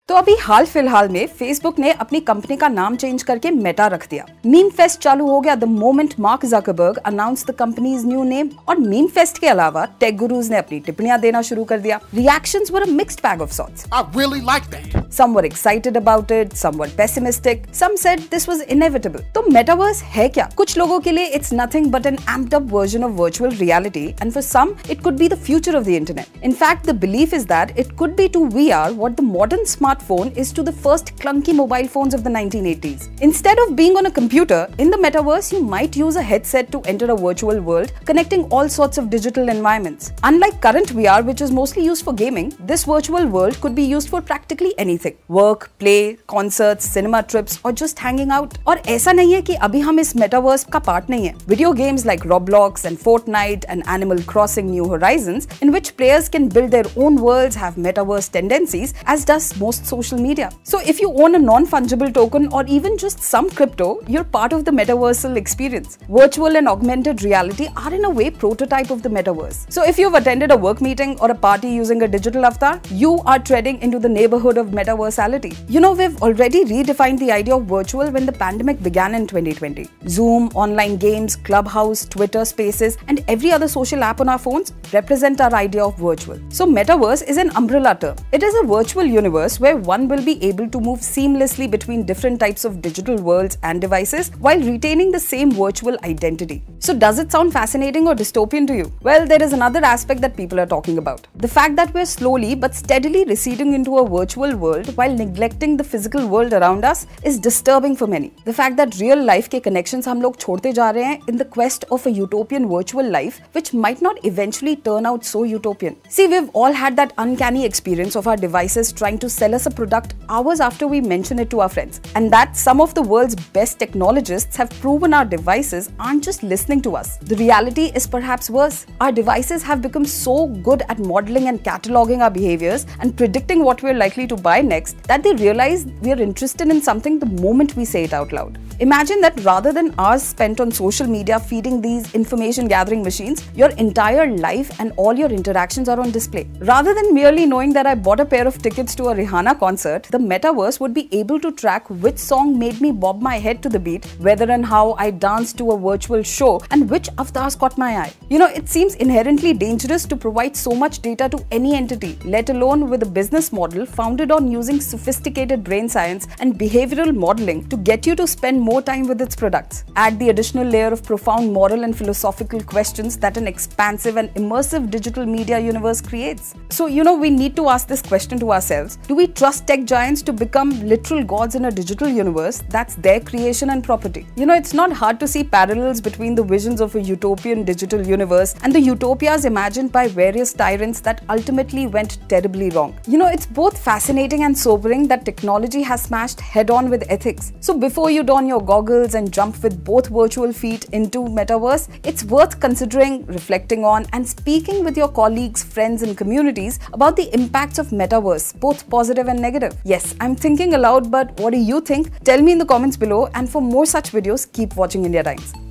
तो अभी हाल फिलहाल में फेसबुक ने अपनी कंपनी का नाम चेंज करके मेटा रख दिया। मीम फेस्ट चालू हो गया the moment Mark Zuckerberg announced the company's new name. और मीम फेस्ट के अलावा टेक गुरुज ने अपनी टिप्पणियां देना शुरू कर दिया। Reactions were a mixed bag of sorts. I really like that. Some were excited about it, some were pessimistic, some said this was inevitable. तो मेटावर्स है क्या? कुछ लोगों के लिए it's nothing but an amped up version of virtual reality, and for some it could be the future of the internet. In fact, the belief is that it could be to VR what the modern smartphone is to the first clunky mobile phones of the 1980s. Instead of being on a computer, in the metaverse you might use a headset to enter a virtual world, connecting all sorts of digital environments. Unlike current VR, which is mostly used for gaming, this virtual world could be used for practically anything. Work, play, concerts, cinema trips, or just hanging out. और ऐसा नहीं है कि अभी हम इस metaverse का part नहीं है. Video games like Roblox and Fortnite and Animal Crossing New Horizons, in which players can build their own worlds, have metaverse tendencies, as does most social media. So if you own a non-fungible token or even just some crypto, you're part of the metaversal experience. Virtual and augmented reality are in a way prototype of the metaverse. So if you've attended a work meeting or a party using a digital avatar, you are treading into the neighborhood of metaversality. You know, we've already redefined the idea of virtual when the pandemic began in 2020. Zoom, online games, Clubhouse, Twitter Spaces, and every other social app on our phones represent our idea of virtual. So metaverse is an umbrella term. It is a virtual universe where one will be able to move seamlessly between different types of digital worlds and devices while retaining the same virtual identity. So does it sound fascinating or dystopian to you? Well, there is another aspect that people are talking about. The fact that we're slowly but steadily receding into a virtual world while neglecting the physical world around us is disturbing for many. The fact that real life के connections हम लोग छोड़ते जा रहे हैं in the quest of a utopian virtual life which might not eventually turn out so utopian. See, we've all had that uncanny experience of our devices trying to sell us a product hours after we mention it to our friends. And that some of the world's best technologists have proven our devices aren't just listening to us. The reality is perhaps worse. Our devices have become so good at modeling and cataloging our behaviors and predicting what we're likely to buy next that they realize we're interested in something the moment we say it out loud. Imagine that rather than hours spent on social media feeding these information gathering machines, your entire life and all your interactions are on display. Rather than merely knowing that I bought a pair of tickets to a Rihanna concert, the metaverse would be able to track which song made me bob my head to the beat, whether and how I danced to a virtual show, and which avatars caught my eye. You know, it seems inherently dangerous to provide so much data to any entity, let alone with a business model founded on using sophisticated brain science and behavioral modeling to get you to spend more time with its products. Add the additional layer of profound moral and philosophical questions that an expansive and immersive digital media universe creates. So, you know, we need to ask this question to ourselves. Do we trust tech giants to become literal gods in a digital universe that's their creation and property? You know, it's not hard to see parallels between the visions of a utopian digital universe and the utopias imagined by various tyrants that ultimately went terribly wrong. You know, it's both fascinating and sobering that technology has smashed head-on with ethics. So before you don your goggles and jump with both virtual feet into metaverse, it's worth considering, reflecting on, and speaking with your colleagues, friends, and communities about the impacts of metaverse, both positive and negative. Yes, I'm thinking aloud, but what do you think? Tell me in the comments below, and for more such videos, keep watching India Times.